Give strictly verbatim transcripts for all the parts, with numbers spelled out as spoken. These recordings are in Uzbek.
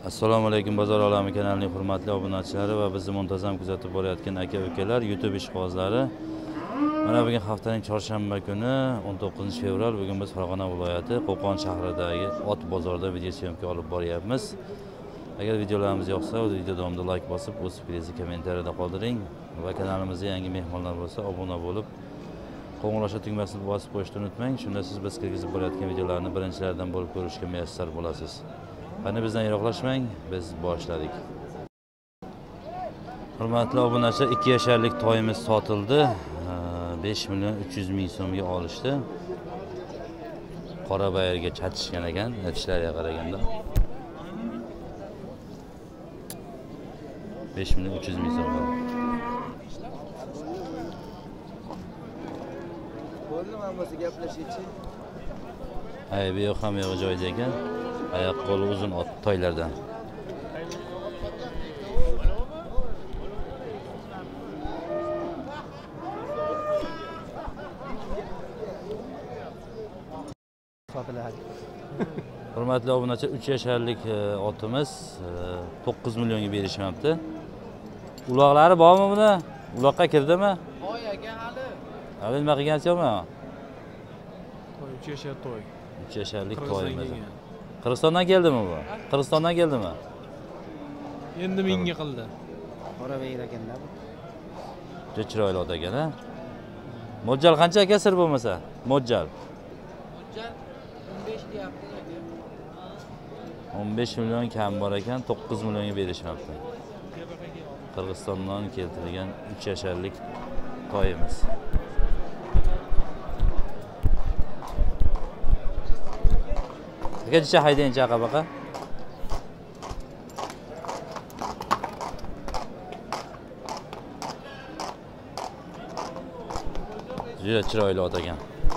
Assalomu alaykum bozor olami kanalining hurmatli obunachilari va bizni muntazam kuzatib borayotgan aka-ukalar, YouTube ishqibozlari. Mana bugun haftaning chorshanba kuni o'n to'qqizinchi fevral, bugun biz Farg'ona viloyati Qo'qon shahridagi ot bozorida video syomka olib boryapmiz. Agar videolarimiz yoqsa, video davomida like bosib, o'z fikringizni kommentariyada qoldiring va kanalimizga yangi mehmonlar bo'lsa, obuna bo'lib, qo'ng'iroqcha tugmasini bosib qo'yishni unutmang. Shunda siz biz kirgizib borayotgan videolarni birinchilardan bo'lib ko'rishga muyassar bo'lasiz. Qani bizdan yiroqlashmang, biz boshladik. Hurmatli obunachilar, ikki yasharlik toyimiz sotildi. besh million uch yuz ming so'mga olishdi. Qora bayirga chatishgan ekan, aytishlariga qaraganda. besh million uch yuz ming so'm. Bo'ldi, men bo'lsa gaplashaychi. Ay, bu yoq ham yo'q joyda ekan. Oyoq qo'li uzun ot toylardan. Hurmatli obunachilar, uch yasharlik otimiz to'qqiz millionga berishmoqda. Uloqlari bormi buni? Uloqqa kirdimi? Toy aka hali. Hali nima qilgansiz yo'qmi? Toy uch yashar toy. uch yasharlik toyimiz. Qirg'izistondan keldimi bu? Qirg'izistondan keldimi? Endi menga qildi. Qora bayir ekanda bu. Juda chiroyli ot ekan, ha? Mo'ljal qancha aka sir bo'lmasa? Mo'ljal. Mo'ljal o'n besh deyapti aka. o'n besh million kam bor ekan, to'qqiz millionga berishmoqda. Qirg'izistondan keltirilgan uch yasharlik toyimiz. Kecha haydayın chaqa baqa. Juda chiroyli ot ekan.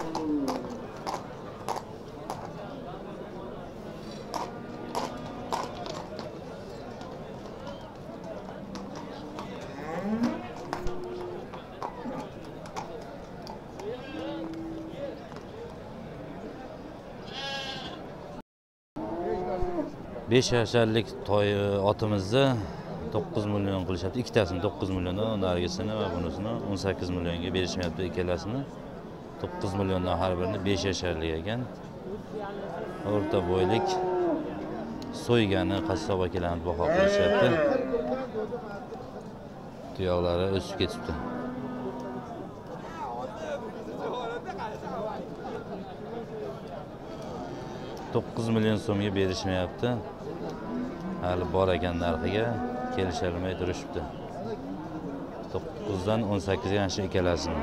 besh yasharlik toy otimizni to'qqiz million qilishyapti. Ikkitasini to'qqiz milliondan, narigisini va bunisini o'n sakkiz millionga berishmayapti ikkalasini. to'qqiz milliondan har birini besh yasharlik ekan. O'rta bo'ylik so'ygani qassob akalarni baho qilishyapti. Tuyoqlari o'sib ketibdi. to'qqiz million so'mga berishmayapti. Hali bor ekan narxiga kelisholmay turishibdi. to'qqizdan o'n sakkizga yana ikkalasini.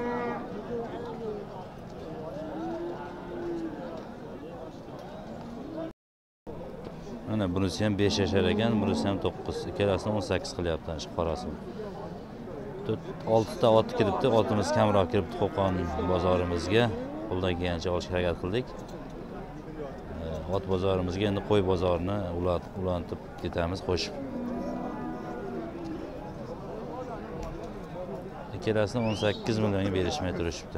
Mana bunisi ham besh yashar ekan, bunisi ham to'qqiz. Ikkalasini o'n sakkiz qilyapti shu qorasi. olti ta ot kiribdi, otimiz kamroq kiribdi Qo'qon bozorimizga. Qo'ldan kelgancha olishga harakat qildik. Ot bozorimizga endi qo'y bozorini ulantib ketamiz qo'shib. Ikkalasini o'n sakkiz millionga berishmay turishibdi.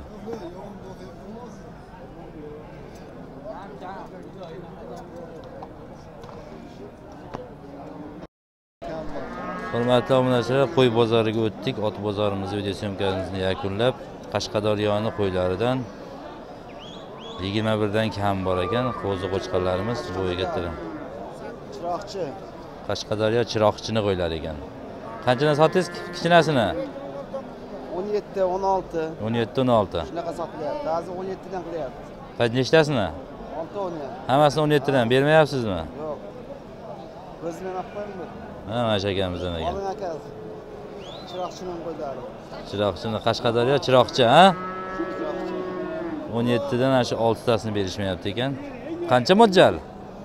Hurmatli obunachilar, qo'y bozoriga o'tdik. Ot bozorimizni video syomkamizni yakunlab, Qashqadaryoning qo'ylaridan yigirma birdan kam bor ekan, qo'zi qo'chqarlarimiz bo'yiga tirim. Chiroqchi. Qashqadaryo chiroqchini qo'ylar ekan. Qanchadan sotdingiz kichinasini? o'n yetti, o'n olti. o'n yetti, o'n olti. Shunaqa sotilyapti. Ba'zi o'n yetti dan qilyapti. Qancha nechtasini? olti o'n. Hammasini o'n yetti dan bermayapsizmi? Yo'q. O'zim ham qo'ydim. Ha, mana shu akamizdan ekan. Oling aka. Chiroqchining qo'ylari. Chiroqchini Qashqadaryo chiroqchi, ha? o'n yetti dan ana shu olti tasini berishmayapti ekan. Qancha mo'ljal?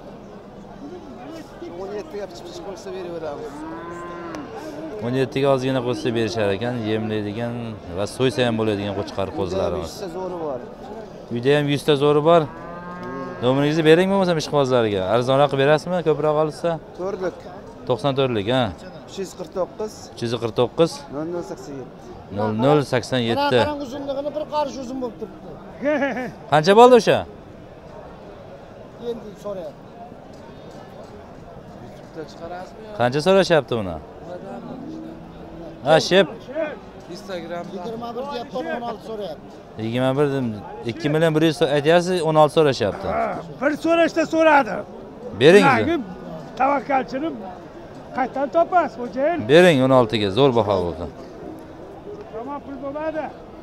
o'n yetti ga pichib qo'ysa beraveramiz. o'n yetti ga ozgina qo'ysa berishar ekan, yemlaydigan va so'ysa ham bo'ladigan qo'chqar qo'zilarimiz. yuzta zo'ri bor. Uyda ham yuzta zo'ri bor. Nomingizni bering bo'lmasa ishqibozlarga. Arzonroq qilib berasizmi, ko'proq olsa? To'rtlik. to'qson to'rtlik, ha? uch yuz qirq to'qqiz. uch yuz qirq to'qqiz. nol nol sakson yetti. nol nol sakson yetti. Qarang uzunligini bir qarish uzun bo'lib turibdi. Qancha bo'ldi o'sha? Endi so'rayapti. Qancha so'rashyapti buni? Ha, shep. Instagramda yigirma bir deyapti, o'n olti so'rayapti. yigirma bir ikki million bir yuz aytyapsiz, o'n olti so'rashyapti. Bir so'rashda so'radi. Bering. Tavakkalchini qayerdan topasiz, xo'jayin? Bering o'n olti ga, zo'r baho bo'ldi. Tamom, pul bo'lmadi.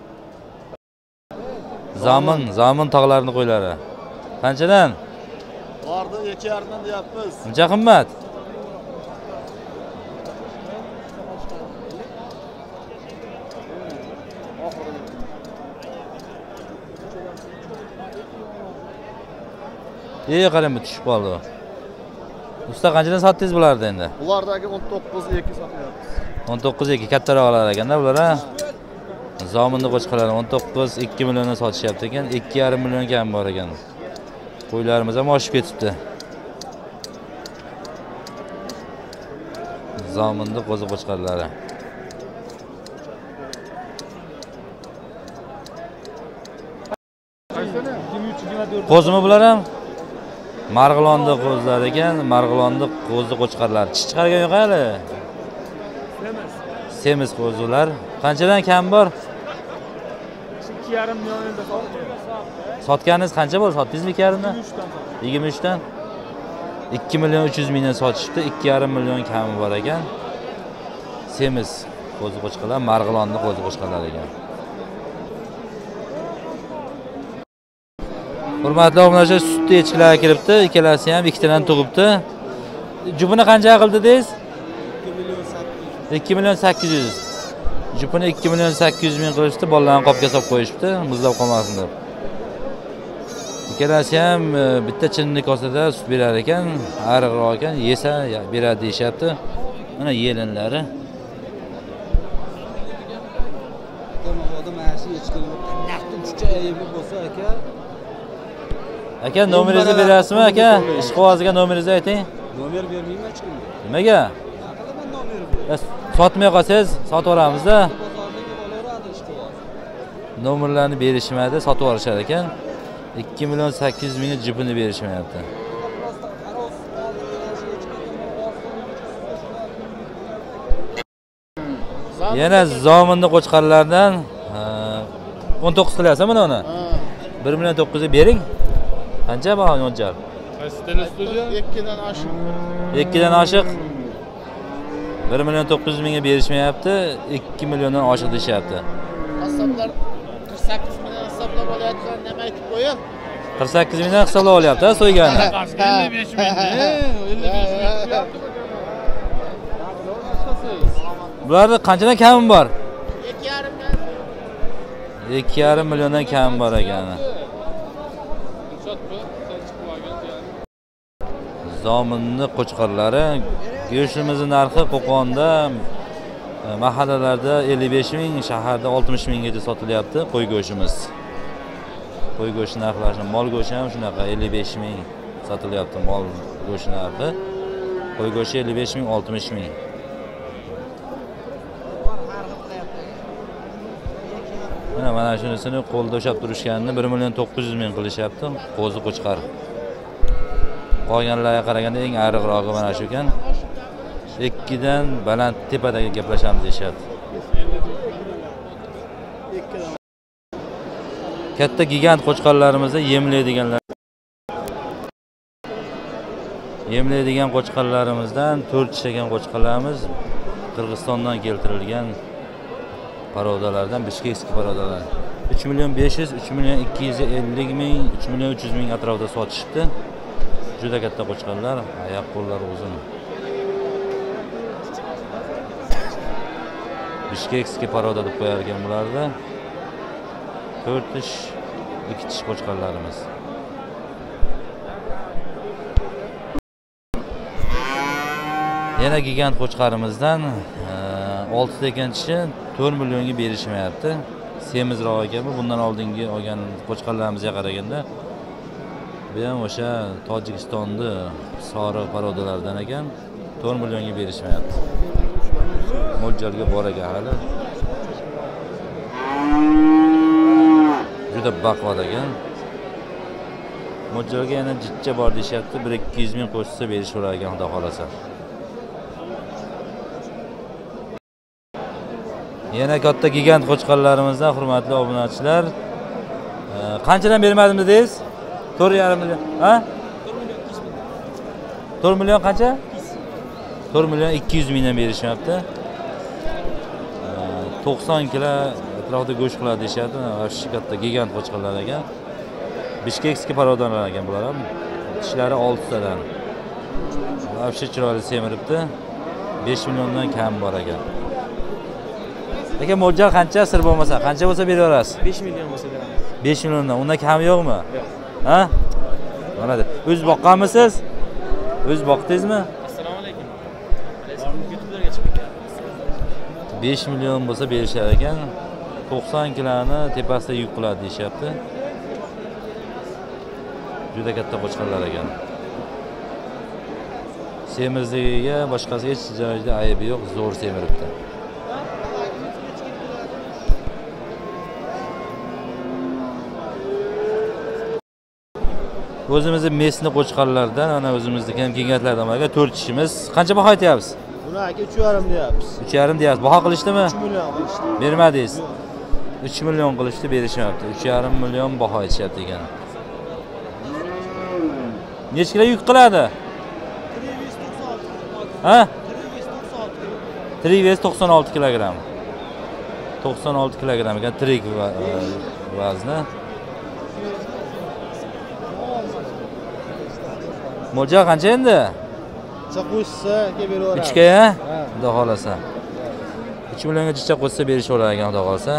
Zamin, Zamin tog'larini qo'ylari. Qanchadan? Bordi ikki yarim dan deyapmiz. Uncha qimmat. Ey, qarang, tushib qoldi. Usta qanchadan sotdingiz bularni endi? Bulardagi o'n to'qqiz ikki sotyapmiz. o'n to'qqiz ikki kattaroqlar ekanda bular, ha? Zominni qo'chqalari o'n to'qqiz ikki milliondan sotishyapti ekan, ikki yarim million kam bor ekan. Qo'ylarimiz ham oshib ketibdi. Zominni qo'zi qo'chqarlari. Qo'zimi bular ham? Marg'ilonda qo'zlar ekan, Marg'ilonda qo'zi qo'chqarlar. Tish chiqargan yo'q hali. Semiz. Semiz qo'zilar. Qanchadan kam bor? ikki yarim millionda sotdi. Sotganingiz qancha bo'ldi? Sotdingizmi ikki yarim dan? yigirma uch dan. ikki million uch yuz mingdan sotishibdi, ikki yarim million kami bor ekan. Semiz qo'zi qo'chqarlar, Marg'ilonda qo'zi qo'chqarlar ekan. Hurmatli obunachilar, sutli echkilar kiribdi, ikkalasi ham ikkitadan tug'ibdi. Jupini qancha qildi dedingiz? ikki million sakkiz yuz. Jupini ikki million sakkiz yuz ming qilishdi, bolalarni qopga solib qo'yishibdi, muzlab qolmasin deb. Ikkalasi ham bitta chinni kosada sut berar ekan, ariqroq ekan, yesa beradi deyishyapti. Mana yelinlari. Aka, nomeringizni berasizmi aka? Ish qog'oziga nomeringizni ayting. Nomer bermayman hech kimga. Nimaga? Qilaman nomer. Sotmay qolsangiz, sotib olamiz-da. Nomerlarni berishmadi, sotib olishar ekan. ikki million sakkiz yuz mingga jipini berishmayapti. Yana Zominni qo'chqarlardan o'n to'qqiz qilyapsiz mana uni. bir million to'qqiz yuz bering. Qancha baho o'njar? Qaysi tele studiya? ikki dan oshiq. ikki dan oshiq. bir million to'qqiz yuz mingga berishmayapti, ikki milliondan oshiq deyapti. Qassoblar qirq sakkiz million hisoblab olayotgan nima aytib qo'ying? qirq sakkiz mingdan hisoblab olyapti, so'ygani. ellik besh ming. ellik besh ming. Bularda qanchadan kami bor? ikki yarim million. ikki yarim milliondan kami bor ekan. Zominni qo'chqarlari, go'shtimizni narxi Qo'qonda mahallalarda ellik besh ming, shaharda oltmish minggacha sotilyapti qo'y go'shtimiz. Qo'y go'shti narxlari, mol go'shti ham shunaqa ellik besh ming sotilyapti mol go'shti narxi. Qo'y go'shti ellik besh ming, oltmish ming. Mana mana shunisini qo'lda ushlab turishganini bir million to'qqiz yuz ming qilishyapti, qo'zi qo'chqar. Qolganlarga qaraganda eng ariqrog'i mana shu ekan. ikkidan baland tepadagi gaplashamiz deyapti. Katta gigant qo'chqarlarimizda yemlaydiganlar. Yemlaydigan qo'chqarlarimizdan to'rt tishagan qo'chqarlarimiz Qirg'izistondan keltirilgan parodalardan, Bishkekskiy parodalar. uch million besh yuz, uch million ikki yuz ellik ming, uch million uch yuz ming atrofida sotishdi. Juda katta qo'chqarlar, oyoq qo'llari uzun. Bishkekskiy paroda deb qo'yar ekan bularda. to'rt tish, ikki tish qo'chqarlarimiz. Yana gigant qo'chqarimizdan olti ekanchi to'rt millionga berishmayapti. Semizroq ekan bu, bundan oldingi olgan qo'chqarlarimizga qaraganda. Bu ham o'sha Tojikistonni soriq parodalardan ekan, to'rt millionga berishmayapti. Mo'ljalga bor ekan hali. Juda baquvvat ekan. Mo'ljalga yana jichcha bor deyapti, bir ikki yuz ming qo'shsa berishaverar ekan, xudo xolasa. Yana katta gigant qo'chqorlarimizdan hurmatli obunachilar. Qanchadan bermadim dedingiz? to'rt yarim million. Ha? to'rt million qancha? to'rt million ikki yuz mingdan berishyapti. to'qson kilo atrofida go'sht qiladi deyapti. Vashshi katta gigant qo'chqorlar ekan. Bishkekskiy parodalar ekan bular ham. Tishlari oltitadan. Vashshi chiroyli semiribdi. besh milliondan kam bor ekan. Lekin mo'ljal qancha sir bo'lmasa, qancha bo'lsa beraverasiz? besh million bo'lsa beramiz. besh milliondan. Undan kam yo'qmi? Yo'q. Ha? Mana de. O'z boqqanmisiz? O'z boqdingizmi? Assalomu alaykum. YouTube'larga chiqib ketdi. besh million bo'lsa berishar ekan. to'qson kiloni tepasida yuk qiladi deyapti. Juda katta qo'chqorlar ekan. Semirzligiga boshqasiga hech joyda aybi yo'q, zo'r semiribdi. O'zimizni mesni qo'chqorlardan, ana o'zimizniki ham gigantlardan bor. to'rt kishimiz. Qancha baho aytyapsiz? Buni aka uch yarim deyapmiz. uch yarim deyapsiz. Baho qilishdimi? uch million qilishdi. Bermadingiz. uch million qilishdi, berishyapti. uch yarim million baho aytishyapti ekan. Necha kilo yuk qiladi? Ha? to'rt yuz to'qson olti kilogramm. to'qson olti kilogramm ekan tirik vazni. Mo'ljal qancha endi? Chicha qo'shsa aka beraveramiz. uch ga, xudo xolasa. uch millionga chicha qo'shsa berishaverar ekan, xudo xolasa.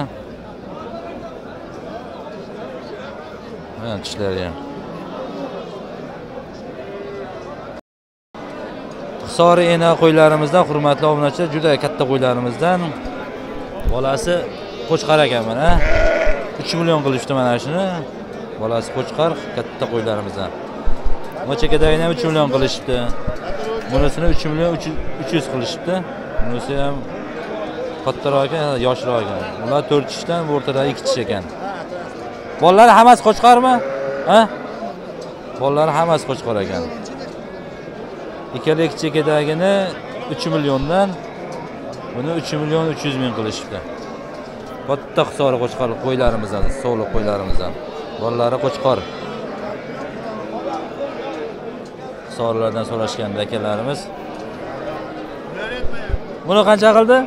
Mana tishlari ham. Sori ena qo'ylarimizdan hurmatli obunachilar, juda katta qo'ylarimizdan. Bolasi qo'chqar ekan mana. uch million qilishdi mana shuni. Bolasi qo'chqar, katta qo'ylarimizdan. Mochakadagini ham uch million qilishdi. Bunisini uch million uch yuz qilishdi. Bunisi ham kattaroq ekan, yoshroq ekan. Ular to'rt tishdan, bu o'rtada ikki tish ekan. Bolalar hammasi qo'chqarmi? Ha? Bolalar hammasi qo'chqar ekan. Ikkala ikki chekadagini uch milliondan, buni uch million uch yuz ming qilishdi. Katta hisobi qo'chqor qo'ylarimizdan, so'liq qo'ylarimizdan. Bolalari qo'chqor. Hisorlardan so'rashgan akalarimiz. Buni qancha qildi?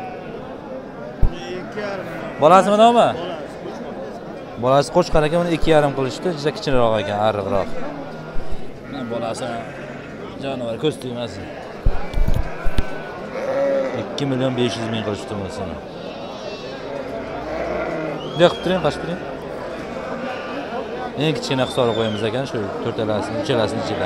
ikki yarim. Bolasimi nomi? Bolasi qo'chqar ekan, uni ikki yarim qilishdi, juda kichikroq ekan, ariqroq. Mana bolasi jonivar ko'z tegmasin. ikki million besh yuz ming qilishdi bunisini. Deb turing, qashib turing. Eng kichkina hisobi qo'yamiz ekan, shu to'rtalasini, uchalasini ichida.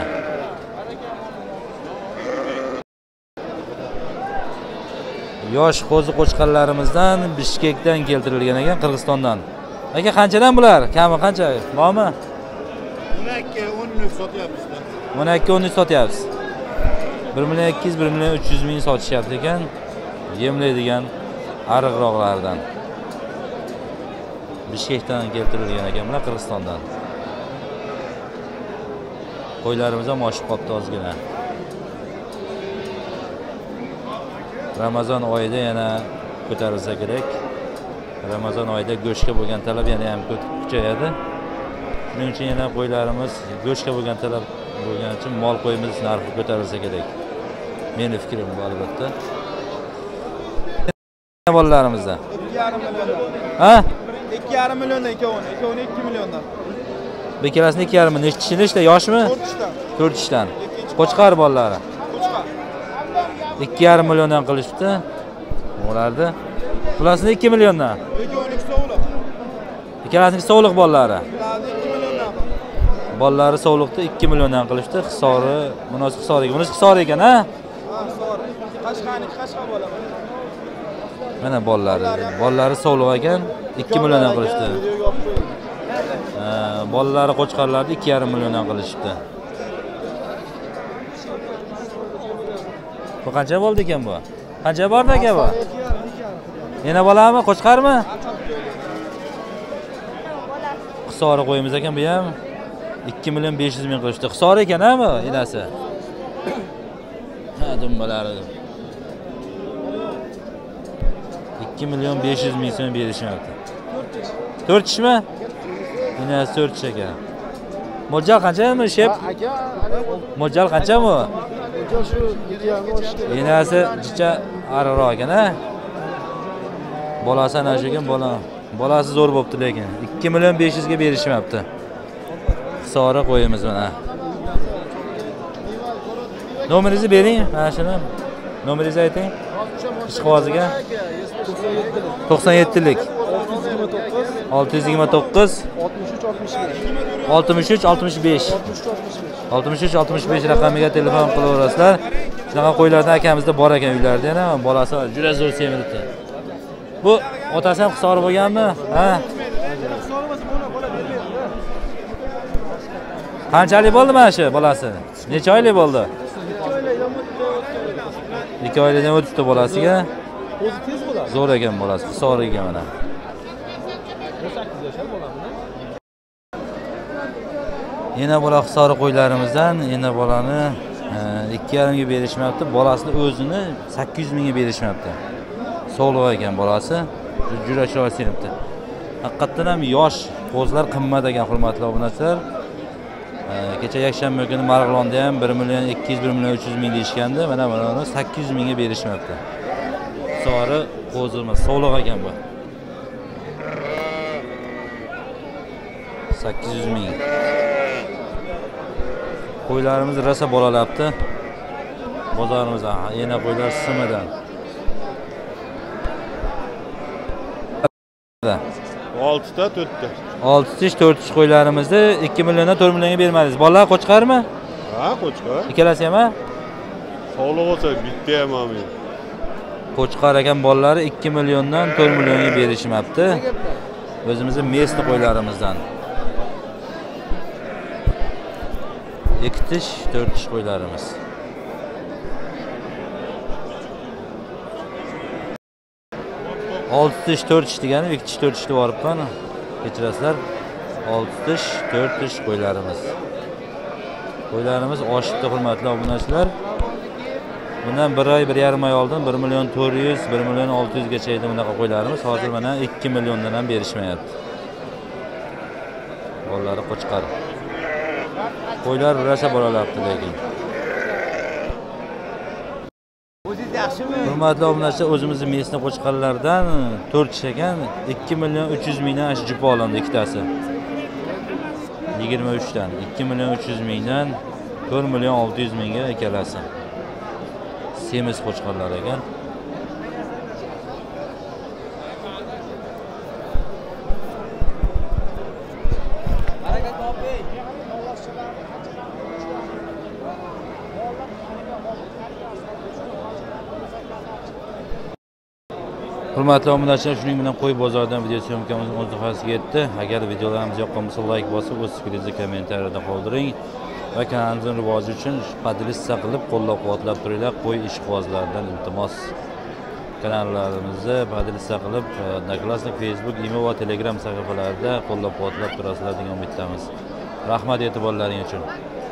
Yosh qo'zi qo'chqarlarimizdan Bishkekdan keltirilgan ekan, Qirg'izistondan. Aka qanchadan bular? Kami qancha? Bormi? o'n ikki o'n uch sotyapmiz. o'n ikki o'n uch sotyapsiz. bir million ikki yuz bir million uch yuz ming sotishyapti ekan. Yemlaydigan ariqroqlardan. Bishkekdan keltirilgan ekan, bular Qirg'izistondan. Qo'ylarimiz ham oshib qopti ozgina. Ramazon oyida yana ko'tarilsa kerak. Ramazon oyida go'shtga bo'lgan talab yana ham kuchayadi. Shuning uchun yana qo'ylarimiz go'shtga bo'lgan talab bo'lgani uchun mol qo'yimiz narxi ko'tarilsa kerak. Meni fikrim bu albatta. Bolalarimizda ikki yarim milliondan. ha? ikki yarim milliondan ikkovini, ikkovini ikki milliondan. Bekkalasini ikki yarim million. Nechta ishda, yoshmi? to'rt ishdan. to'rt ishdan. Qo'chqar bolalari. Qo'chqar. ikki yarim milliondan qilishdi. Bo'lardi. Bulasini ikki milliondan. ikkovini sovuliq. Ikkalasini sovuliq bolalari. Bularni ikki milliondan. Bolalari sovuliqda ikki milliondan qilishdi. Hisori, munosib hisor ekan. Bunisi hisor ekan, ha? Ha, sovuliq. Qashqani, qashqa bo'laman. Mana bolalari. Bolalari sovuliq ekan, ikki milliondan qilishdi. Ha, bolalari qo'chqarlarni ikki yarim milliondan qilishdi. Bu qancha bo'ldi ekan bu? Qancha bordi aka bu? Yana bolami, qo'chqarmi? Hisori qo'yimiz ekan, bu ham ikki million besh yuz ming qilishdi. Hisori ekan-a bu, enasi. Ha, dumbalari. ikki million besh yuz ming so'm berishmoqda. to'rt ishmi? Yana to'rt ish ekan. Mo'ljal qanchami, shep? Aka, Mo'ljal qanchami? o'sha shu ikki yarim oshdi. Enasi jicha ariqroq ekan-a. Bolasi ana shu ekan, bola. Bolasi zo'r bo'pti lekin ikki million besh yuz ga berishmabdi. Hisori qo'yimiz mana. Nomeringizni bering, mana shuni. Nomeringizni ayting. Ishqoziga to'qson yettilik olti yuz yigirma to'qqiz oltmish uch oltmish besh oltmish uch oltmish besh raqamiga telefon qilaverasizlar. Shunaqa qo'ylardan akamizda bor ekan uylarda yana, bolasi juda zo'r semiribdi. Bu otasi ham hisori bo'lganmi? Ha? Qanchalik bo'ldi mana shu bolasi? Necha oylik bo'ldi? ikki oylikdan o'tibdi bolasiga. O'zi tez bo'ladi. Zo'r ekan bolasi, hisoriga mana. o'n sakkiz yashar bolamni. Yana bola hisori qo'ylarimizdan, yana bolani ikki yarim ga berishmabdi, bolasini o'zini sakkiz yuz ming ga berishmabdi. Sog'liq ekan bolasi, juda chiroyli sinibdi. Haqiqatan ham yosh qo'zlar qimmat ekan, hurmatli obunachilar. Kecha yakshanba kuni Marg'ilonda ham bir million ikki yuz bir million uch yuz ming deyishgandi. Mana buni sakkiz yuz ming ga berishmabdi. Sori qo'zimiz sog'liq ekan bu. sakkiz yuz ming. Qo'ylarimiz rosa bolalabdi. Bozorimizda yana qo'ylar simidan. olti ta to'rtta. olti tish to'rt tish qo'ylarimizni ikki milliondan to'rt millionga bermadingiz. Bolalar qo'chqarmi? Ha, qo'chqar. Ikkalasi ham? Sog'liq bo'lsa bitta ham men. Qo'chqar ekan bolalari ikki milliondan to'rt millionga berishmabdi. O'zimizning mesni qo'ylarimizdan. ikki tish to'rt tish qo'ylarimiz. olti tish to'rt tish degani ikki tish to'rt tishni boribman. Kechirasizlar. olti tish to'rt tish qo'ylarimiz. Qo'ylarimiz oshibdi, hurmatli obunachilar. Bundan bir oy, bir yarim oy oldin bir million to'rt yuz, bir million olti yuz gacha edi bunaqa qo'ylarimiz. Hozir mana ikki milliondan ham berishmayapti. Bolalari qo'chqar. Qo'ylar rosa bolalabdi lekin. Hurmatli obunachilar, o'zimizning mesni qo'chqarlardan to'rt tish ekan, ikki million uch yuz mingdan ash jupa olindi ikkitasi. yigirma uch dan ikki million uch yuz mingdan to'rt million olti yuz mingga ikkalasi. Semiz qo'chqarlar ekan. Hurmatli obunachilar, shuning bilan qo'y bozoridan video syomkamiz o'z nihoyasiga yetdi. Agar videolarimiz yoqqan bo'lsa, like bosib, o'z fikringizni kommentariyada qoldiring va kanalimizning rivoji uchun podpisa qilib, qo'llab-quvvatlab turinglar. Qo'y ishqibozlaridan iltimos. Kanallarimizni podpisa qilib, Odnoklassnik, Facebook, imo va Telegram sahifalarida qo'llab-quvvatlab turasizlar degan umiddamiz. Rahmat e'tiborlaring uchun.